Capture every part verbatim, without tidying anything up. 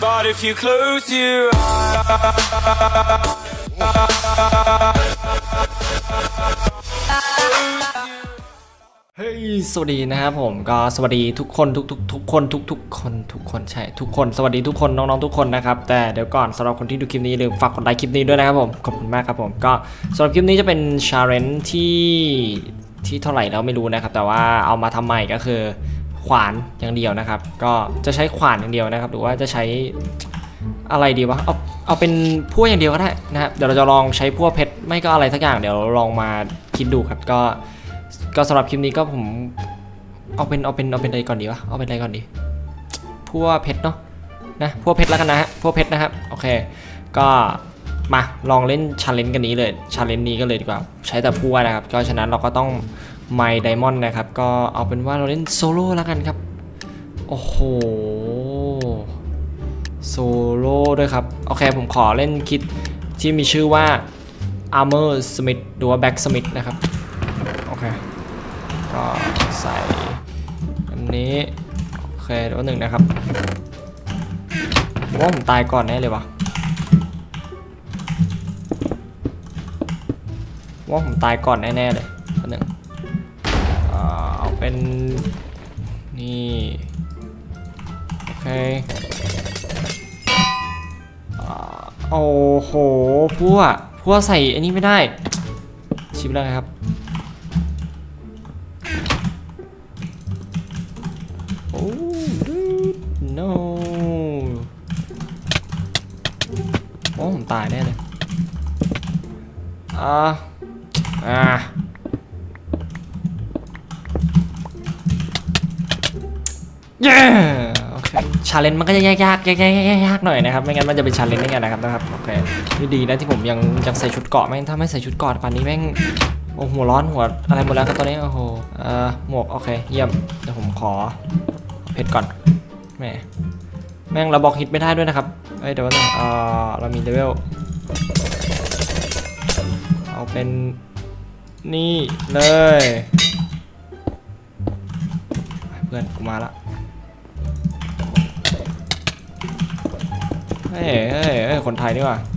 But if you close your eyes เฮ้ยสวัสดีนะครับผมก็สวัสดีทุกคนทุกทุกทุกคนทุกทุกคนทุกคนใช่ทุกคนสวัสดีทุกคนน้องๆทุกคนนะครับแต่เดี๋ยวก่อนสำหรับคนที่ดูคลิปนี้ลืมฝากกดไลค์คลิปนี้ด้วยนะครับผมขอบคุณมากครับผมก็สำหรับคลิปนี้จะเป็นชาเลนจ์ที่ที่เท่าไหร่แล้วไม่รู้นะครับแต่ว่าเอามาทำใหม่ก็คือขวานอย่างเดียวนะครับก็จะใช้ขวานอย่างเดียวนะครับหรือว่าจะใช้อะไรดีวะเอาเอาเป็นพวกอย่างเดียวก็ได้นะครับเดี๋ยวเราจะลองใช้พวกเพชรไม่ก็อะไรสักอย่างเดี๋ยวลองมาคิดดูครับก็ก็สำหรับคลิปนี้ก็ผมเอาเป็นเอาเป็นเอาเป็นอะไรก่อนดีวะเอาเป็นอะไรก่อนดีพวกเพชรเนาะนะพวกเพชรแล้วกันนะฮะพวกเพชรนะครับโอเคก็มาลองเล่นชาเลนจ์กันนี้เลยชาเลนจ์นี้ก็เลยดีกว่าใช้แต่พวกนะครับก็ฉะนั้นเราก็ต้องไมค์ไดมอนด์นะครับก็เอาเป็นว่าเราเล่นโซโล่แล้วกันครับโอ้โหโซโล่ด้วยครับโอเคผมขอเล่นคิดที่มีชื่อว่า Armor Smith หรือว่า Black Smith นะครับโอเคก็ใส่อันนี้โอเคเดี๋ยวหนึ่งนะครับผมว่าผมตายก่อนแน่เลยวะว่าผมตายก่อนแน่ๆเลยอันหนึ่งเอาเป็นนี่โอเคโอ้โหพวกพวกใส่อันนี้ไม่ได้ชิปแล้วครับโอ้ no โอ้ผมตายแน่เลยอ่าอ่าเย้โอเคชาเลนจ์มันก็จะยากยากยากยากยากหน่อยนะครับไม่งั้นมันจะเป็นชาเลนจ์ได้ไงนะครับนะครับโอเคดีนะที่ผมยังยังใส่ชุดเกราะแม่งถ้าไม่ใส่ชุดเกราะป่านนี้แม่งโอ้หัวร้อนหัวอะไรหมดแล้วครับตอนนี้โอ้โหเอ่อหมวกโอเคเยี่ยมเดี๋ยวผมขอเพชรก่อนแม่แม่งเราบอกฮิตไม่ได้ด้วยนะครับเอ้ยเดี๋ยวว่าเอ่อเรามีเลเวลเอาเป็นนี่เลยเพื่อนกูมาละเฮ้ยเฮ้ยเฮ้ยคนไทยนี่ว่ะ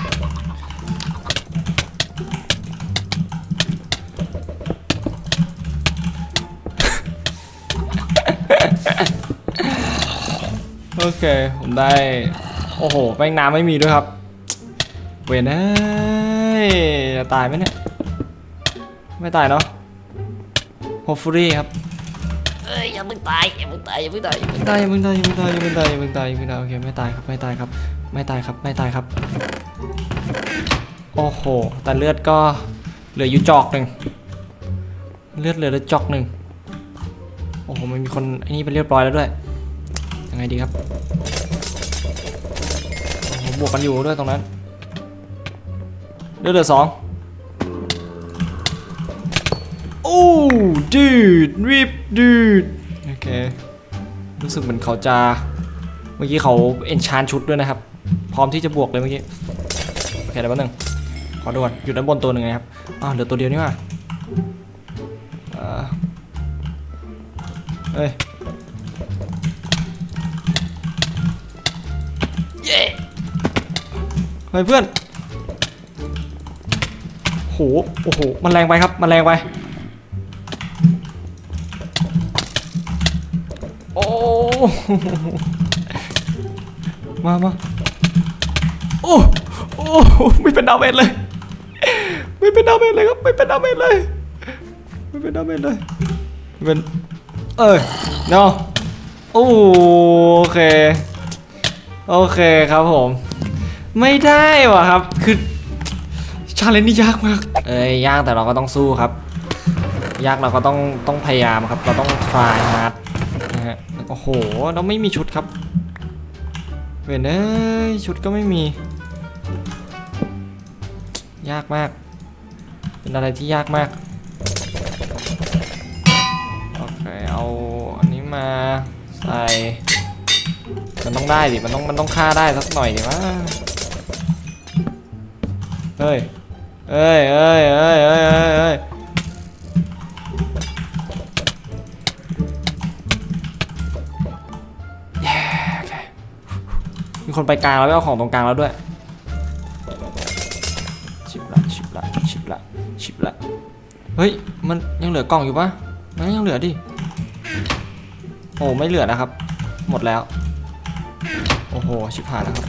โอเคผมได้โอ้โหแม่งน้ำไม่มีด้วยครับเวนเอ้ยจะตายไหมเนี่ยไม่ตายเนาะโฮฟรีครับเอ้ยอย่าเพิ่งตายอย่าเพิ่งตายอย่าเพิ่งตายอย่าเพิ่งตายอย่าเพิ่งตายอย่าเพิ่งตายอย่าเพิ่งตายอย่าเพิ่งตายอย่าเพิ่งตายโอเคไม่ตายครับไม่ตายครับไม่ตายครับไม่ตายครับโอ้โหแต่เลือดก็เหลืออยู่จอกหนึ่งเลือดเหลือแต่จอกหนึ่งโอ้โหมันมีคนไอ้นี่ไปเรียบร้อยแล้วด้วยยังไงดีครับโอ้โหบวกกันอยู่ด้วยตรงนั้นเลือดเหลือสองโอ้ดูดริบดูดโอเครู้สึกเหมือนเขาจะเมื่อกี้เขาเอนชานชุดด้วยนะครับพร้อมที่จะบวกเลยเมื่อกี้โอเคเดี๋ยวแป๊บนึงขอดูก่อนอยู่ด้านบนตัวหนึ่งนะครับอ้าวเหลือตัวเดียวนี่ว่ะเฮ้ยเย้เฮ้ยเพื่อนโหโอ้โหมันแรงไปครับมันแรงไปโอ้มามาโอ้โอ้ไม่เป็นดาเมจเลยไม่เป็นดาเมจเลยครับไม่เป็นดาเมจเลยไม่เป็นดาเมจเลยเป็นเออเนาะโอเคโอเคครับผมไม่ได้ว่ะครับคือชาเลนจ์นี่ยากมากเอ้ยยากแต่เราก็ต้องสู้ครับยากเราก็ต้องต้องพยายามครับเราต้อง try hard นะฮะโอ้โหเราไม่มีชุดครับเว้ยเอ้ยชุดก็ไม่มียากมากเป็นอะไรที่ยากมากโอเคเอาอันนี้มาใส่มันต้องได้ดิมันต้องมันต้องฆ่าได้สักหน่อยดิวะเฮ้ยเอ้ยเอ้ยเอ้ยเอ้ยเอ้ย มคนไปกลางแล้วไปเอาของตรงกลางแล้วด้วยชิบละชิบละชิบละชิบละเฮ้ยมันยังเหลือกล่องอยู่ปะมันยังเหลือดิโอ้ไม่เหลือนะครับหมดแล้วโอ้โหชิบหายแล้วครับ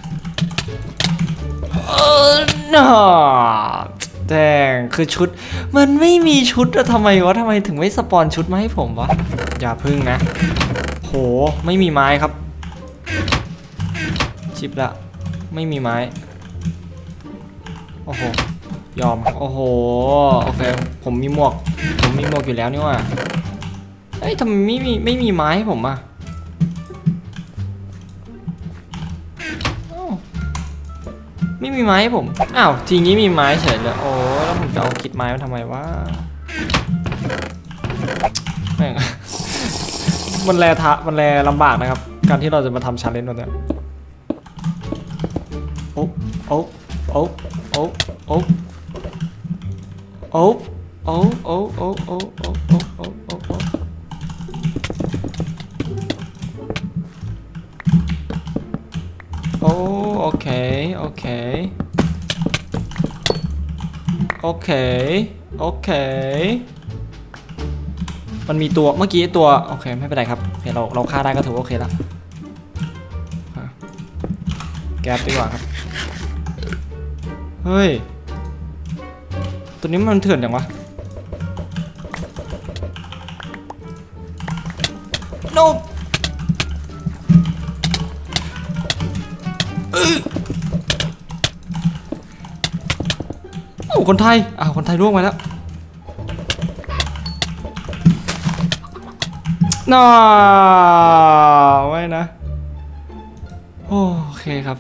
เออน่าแดงคือชุดมันไม่มีชุดอะทำไมวะทำไมถึงไม่สปอนชุดมาให้ผมวะอย่าพึ่งนะโหไม่มีไม้ครับชิบละไม่มีไม้โอ้โหยอมโอ้โหโอเคผมมีหมวกผมมีหมวกอยู่แล้วนี่ว่าเอ้ยทำไมไม่มีไม่มีไม้ให้ผมอะไม่มีไม้ให้ผมอ้าวทีนี้มีไม้เฉยเลยโอ้แล้วผมจะเอาคิดไม้มาทำไมวะแม่งมันแลทะมันแลลำบากนะครับการที่เราจะมาทำชาเลนจ์แบบนี้โอ้โอ้โอ้โอ้โอ้โอ้โอ้โอ้โอ้โอ้โอ้โอ้โอ้โอ้โอ้โอ้โอเคโอเคโอเคโอเคมันมีตัวเมื่อกี้ตัวโอเคไม่เป็นไรครับเดี๋ยวเราเราฆ่าได้ก็ถือโอเคแล้วแก๊สดีกว่าครับเฮ้ยตัวนี้มันเถื่อนจังวะ no โอ้คนไทยอ้าวคนไทยร่วงไปแล้วน่าไว้นะโอเคครับ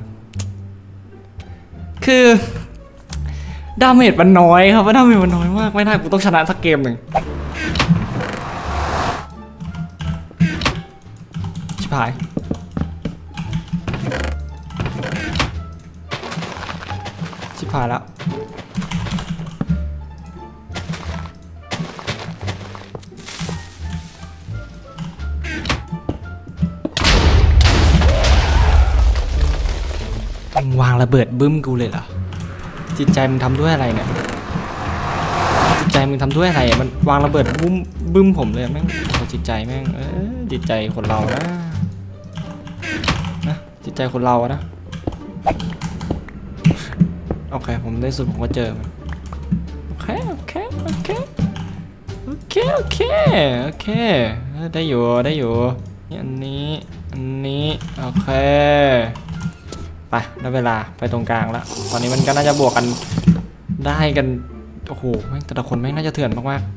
คือดาเมจมันน้อยครับว่าดาเมจมันน้อยมากไม่ได้กูต้องชนะสักเกมหนึ่งชิบหายชิบหายแล้ววางระเบิดบึ้มกูเลยเหรอจิตใจมึงทำด้วยอะไรเนี่ยจิตใจมึงทำด้วยอะไรมันวางระเบิดบึ้มบึ้มผมเลยแม่งจิตใจแม่งเออจิตใจคนเรานะนะจิตใจคนเราอะนะโอเคผมได้สุดผมก็เจอมันโอเคโอเคโอเคโอเคโอเคโอเคได้อยู่ได้อยู่นี่อันนี้อันนี้โอเคไปได้เวลาไปตรงกลางแล้วตอนนี้มันก็น่าจะบวกกันได้กันโอ้โหแต่ละคนไม่น่าจะเถื่อนมากๆ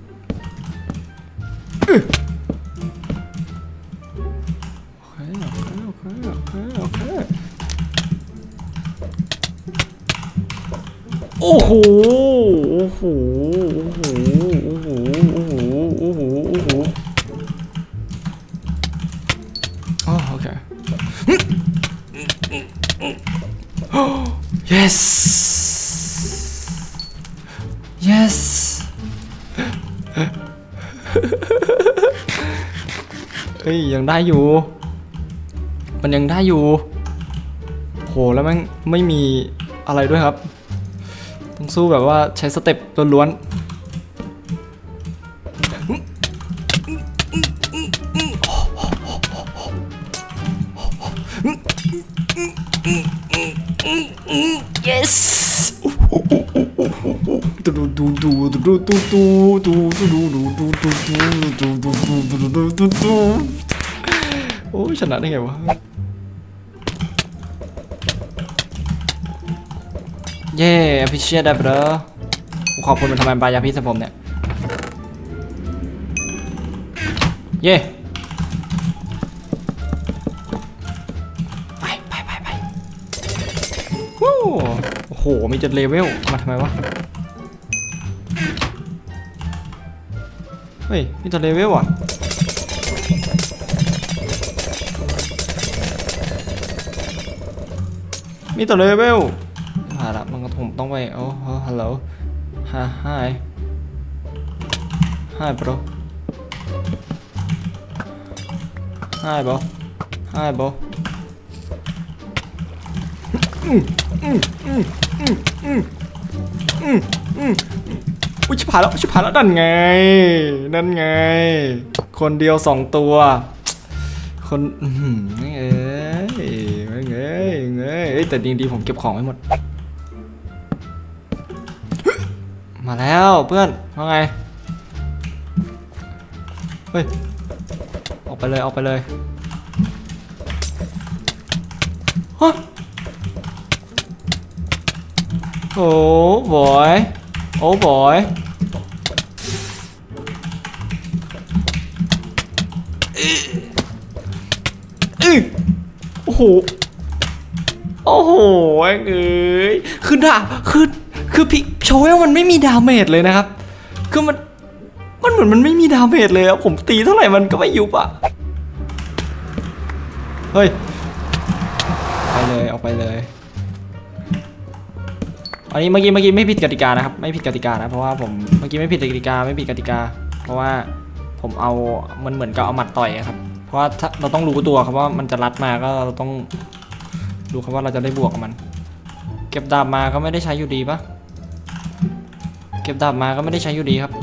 โอเคโอเคโอเคโอเคโอ้โหโอ้โหโอ้โหโอ้โหโอ้โหโอ้โหโอ้โหโอเคyes yes เฮ้ยยังได้อยู่มันยังได้อยู่โหแล้วมันไม่มีอะไรด้วยครับต้องสู้แบบว่าใช้สเต็ปล้วนๆ yes ดูดูดูดูดูดูดูดูดูดูดูดูดูดูดูดูดูดูดูโอ้ชนะได้ไงวะเย้พิเชียได้ปะขอบคุณมันทำไมปลายาพิษผมเนี่ยเย้ไปไปไปไปโอ้โหมีจุดเลเวลมาทำไมวะเฮ้ยมีจุดเลเวลอ่ะมีตัวเลเวลผ่านละมันก็ผมต้องไปโอ้ฮัลโหลฮะ hi hi bro hi bro hi bro อืมอืมอืมอืมอืมอืมอืมอุ้ยชิบหายแล้วชิบหายแล้วนั่นไงนั่นไงคนเดียวสองตัวคนอืมเอ้ยไม่เงยเงยแต่ดีดีผมเก็บของไว้หมดมาแล้วเพื่อนว่าไงเฮ้ยออกไปเลยออกไปเลยฮะโอ้บอยโอ้บอยอือโอ้โหโอ้โหเอ้ยคือด่าคือคือพี่โชว์ว่ามันไม่มีดาเมจเลยนะครับคือมันมันเหมือนมันไม่มีดาเมจเลยอะผมตีเท่าไหร่มันก็ไม่ยุบอะเฮ้ยไปเลยออกไปเลยอันนี้เมื่อกี้เมื่อกี้ไม่ผิดกติกานะครับไม่ผิดกติกานะเพราะว่าผมเมื่อกี้ไม่ผิดกติกาไม่ผิดกติกาเพราะว่าผมเอามันเหมือนกับเอาหมัดต่อยครับเพราะว่าถ้าเราต้องรู้ตัวครับว่ามันจะรัดมาก็เราต้องดูครับว่าเราจะได้บวกกับมันเก็บดาบมาก็ไม่ได้ใช้อยู่ดีปะเก็บดาบมาก็ไม่ได้ใช้อยู่ดีครับ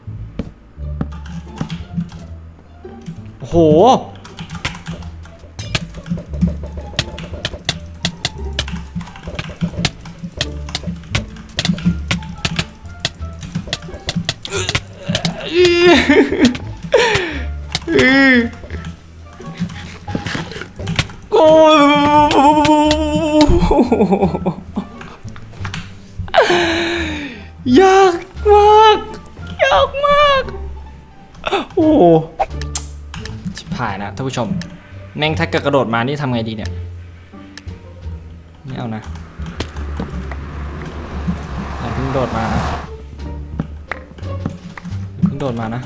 โอ้โหโอ้ยากมากยากมากโอ้ชิบหายนะท่านผู้ชมแม่งถ้าเกิดกระโดดมานี่ทำไงดีเนี่ยไม่เอานะอย่าเพิ่งโดดมานะเพิ่งโดดมานะ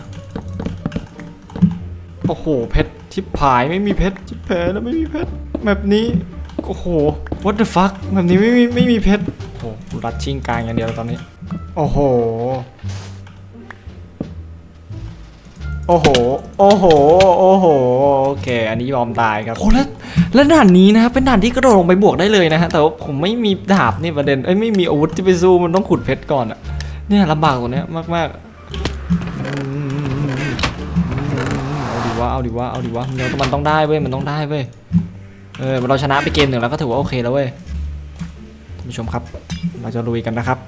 โอ้โหเพชรชิบหายไม่มีเพชรชิบแพ้แล้วไม่มีเพชรแบบนี้โอ้โห what the fuck แบบนี้ไม่มีไม่มีเพชรโอ้โหรัดชิงกลางอย่างเดียวตอนนี้โอ้โหโอ้โหโอ้โหโอ้โหโอเคอันนี้ยอมตายครับโอ้แล้วแล้วด่านนี้นะครับเป็นด่านที่กระโดดลงไปบวกได้เลยนะฮะแต่ว่าผมไม่มีดาบนี่ประเด็นเอ้ยไม่มีอาวุธที่ไปสู้มันต้องขุดเพชรก่อนอะเนี่ยลำบากตรงนี้มากมากเอาดิวะเอาดิวะเอาดิวะเดี๋ยวมันต้องได้เว้ยมันต้องได้เว้ยเออเราชนะไปเกมหนึ่งแล้วก็ถือว่าโอเคแล้วเว้ยท่านผู้ชมครับเราจะลุยกันนะครับ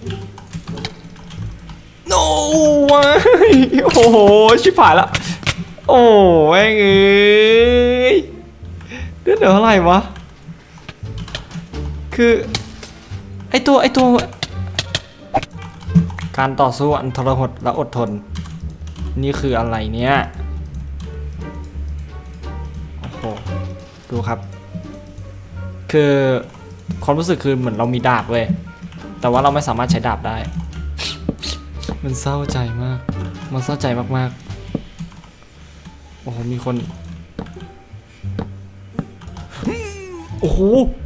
โอ้ยโอ้โหชิบหายละโอ้ยเอ้ยเดือดเดือดเท่าไหร่วะคือไอตัวไอตัวการต่อสู้อันทรหดและอดทนนี่คืออะไรเนี่ยโอ้โหดูครับคือความรู้สึกคือเหมือนเรามีดาบเว้ยแต่ว่าเราไม่สามารถใช้ดาบได้มันเศร้าใจมากมันเศร้าใจมากๆโอ้โหมีคนโอ้โห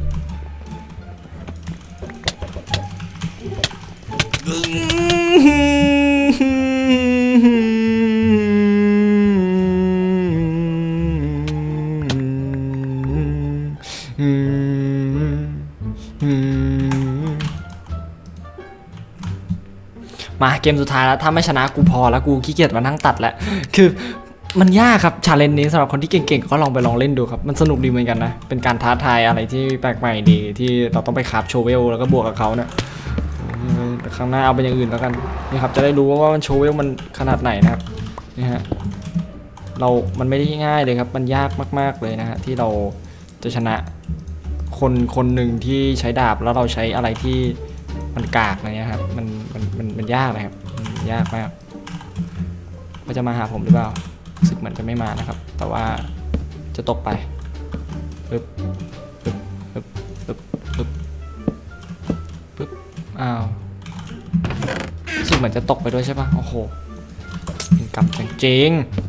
มาเกมสุดท้ายแล้วถ้าไม่ชนะกูพอแล้วกูขี้เกียจมานั่งตัดแล้วคือมันยากครับชาเลนจ์นี้สำหรับคนที่เก่งๆก็ลองไปลองเล่นดูครับมันสนุกดีเหมือนกันนะเป็นการท้าทายอะไรที่แปลกใหม่ดีที่เราต้องไปคราฟโชเวลแล้วก็บวกกับเขาเนี่ยครั้งหน้าเอาไปอย่างอื่นแล้วกันนี่ครับจะได้รู้ว่ามันโชเวลมันขนาดไหนนะครับนี่ฮะเรามันไม่ได้ง่ายเลยครับมันยากมากๆเลยนะฮะที่เราจะชนะคนคนหนึ่งที่ใช้ดาบแล้วเราใช้อะไรที่มันกากอะไรเงี้ยครับมันมันมันมันยากเลยครับยากมากว่าจะมาหาผมหรือเปล่ารู้สึกเหมือนจะไม่มานะครับแต่ว่าจะตกไปปึ๊บปึ๊บปึ๊บปึ๊บปึ๊บปึ๊บอ้าวรู้สึกเหมือนจะตกไปด้วยใช่ปะโอ้โหเป็นกรรมจริง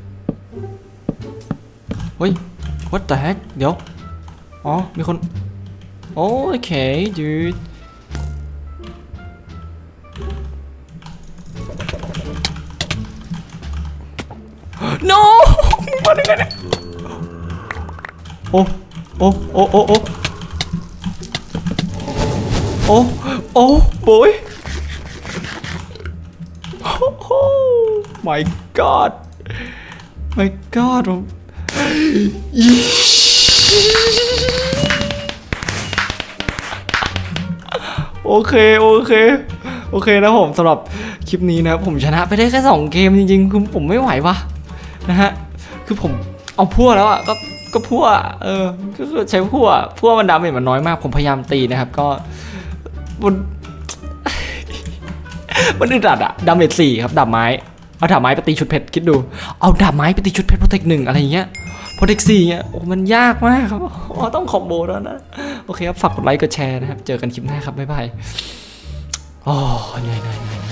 ๆเฮ้ย what the heck เดี๋ยวอ๋อมีคนโอเค dude no มาได้ไงเนี่ยโอ้โอ้โอ้โอ้โอ้โอ้โอ้โบยโอ้โห my god my god ผมโอเคโอเคโอเคนะผมสำหรับคลิปนี้นะครับผมชนะไปได้แค่สองเกมจริงๆคือผมไม่ไหววะนะฮะคือผมเอาพั่วแล้วอ่ะก็ก็พั่วเออก็ใช้พั่วพั่วมันดาเมจมันน้อยมากผมพยายามตีนะครับก็มันมันอึดอัดอะดาเมจสี่ครับดาบไม้เอาดาบไม้ไปตีชุดเพชรคิดดูเอาดาบไม้ไปตีชุดเพชรโปรเทคหนึ่งอะไรเงี้ยโปรเทคสี่เงี้ยโอ้มันยากมากครับอ๋อต้องคอมโบแล้วนะโอเคครับฝากกดไลค์กดแชร์นะครับเจอกันคลิปหน้าครับบ๊ายบายโอ้ยเหนื่อยเหนื่อย